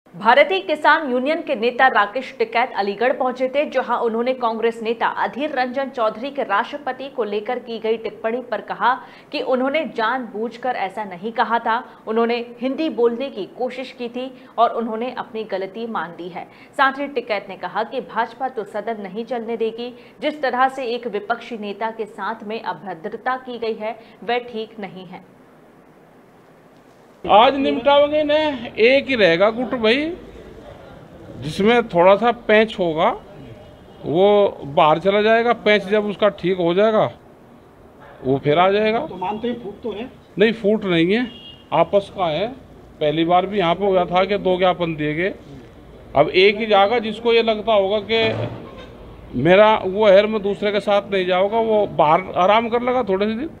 भारतीय किसान यूनियन के नेता राकेश टिकैत अलीगढ़ पहुंचे थे, जहां उन्होंने कांग्रेस नेता अधीर रंजन चौधरी के राष्ट्रपति को लेकर की गई टिप्पणी पर कहा कि उन्होंने जानबूझकर ऐसा नहीं कहा था। उन्होंने हिंदी बोलने की कोशिश की थी और उन्होंने अपनी गलती मान ली है। साथ ही टिकैत ने कहा कि भाजपा तो सदन नहीं चलने देगी। जिस तरह से एक विपक्षी नेता के साथ में अभद्रता की गई है वह ठीक नहीं है। आज निपटाओगे न, एक ही रहेगा गुट भाई, जिसमें थोड़ा सा पैंच होगा वो बाहर चला जाएगा। पैंच जब उसका ठीक हो जाएगा वो फिर आ जाएगा। तो मानते हैं फूट तो है? नहीं, फूट नहीं है, आपस का है। पहली बार भी यहाँ पे हो गया था कि 2 ज्ञापन दिए गए। अब एक ही जाएगा। जिसको ये लगता होगा कि मेरा वो है मैं दूसरे के साथ नहीं जाऊंगा, वो बाहर आराम कर लेगा थोड़े से दिन।